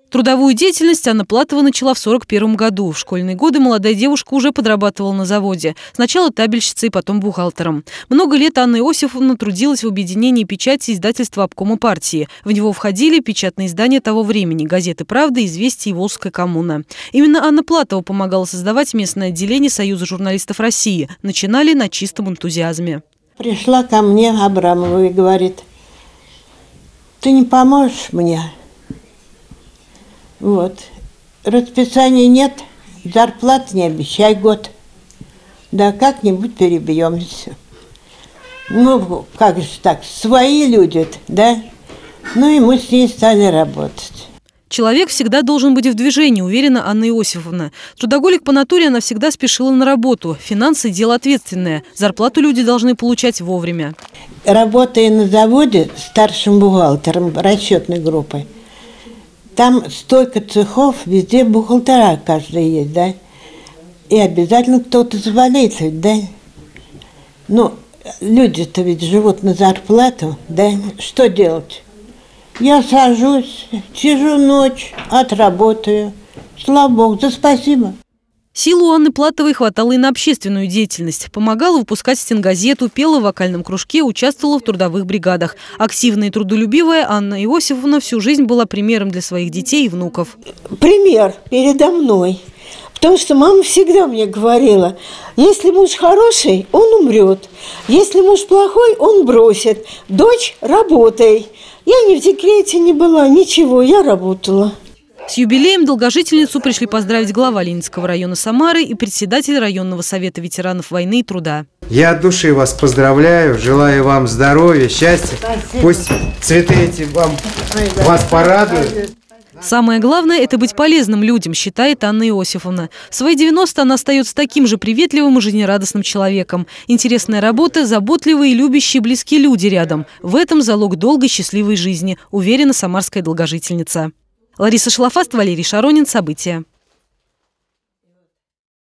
Трудовую деятельность Анна Платова начала в 1941 году. В школьные годы молодая девушка уже подрабатывала на заводе. Сначала табельщицей, потом бухгалтером. Много лет Анна Иосифовна трудилась в объединении печати издательства обкома партии. В него входили печатные издания того времени – газеты «Правда», «Известия» и «Волжская коммуна». Именно Анна Платова помогала создавать местное отделение Союза журналистов России. Начинали на чистом энтузиазме. Пришла ко мне Абрамова и говорит: «Ты не поможешь мне? Вот. Расписания нет, зарплаты не обещай год. Да как-нибудь перебьемся». Ну, как же так, свои люди, да? Ну и мы с ней стали работать. Человек всегда должен быть в движении, уверена Анна Иосифовна. Трудоголик по натуре, она всегда спешила на работу. Финансы – дело ответственное. Зарплату люди должны получать вовремя. Работая на заводе старшим бухгалтером расчетной группы, там столько цехов, везде бухгалтера каждый есть, да? И обязательно кто-то заболеет, да? Ну, люди-то ведь живут на зарплату, да? Что делать? Я сажусь, сижу ночь, отработаю. Слава Богу, да спасибо. Силу Анны Платовой хватало и на общественную деятельность. Помогала выпускать стенгазету, пела в вокальном кружке, участвовала в трудовых бригадах. Активная и трудолюбивая Анна Иосифовна всю жизнь была примером для своих детей и внуков. Пример передо мной. Потому что мама всегда мне говорила: если муж хороший, он умрет. Если муж плохой, он бросит. Дочь, работай. Я ни в декрете не была, ничего, я работала. С юбилеем долгожительницу пришли поздравить глава Ленинского района Самары и председатель районного совета ветеранов войны и труда. Я от души вас поздравляю, желаю вам здоровья, счастья. Спасибо. Пусть цветы эти вас порадуют. Самое главное – это быть полезным людям, считает Анна Иосифовна. В свои 90 она остается таким же приветливым и жизнерадостным человеком. Интересная работа, заботливые, любящие, близкие люди рядом. В этом залог долгой счастливой жизни, уверена самарская долгожительница. Лариса Шалафаст, Валерий Шаронин. События.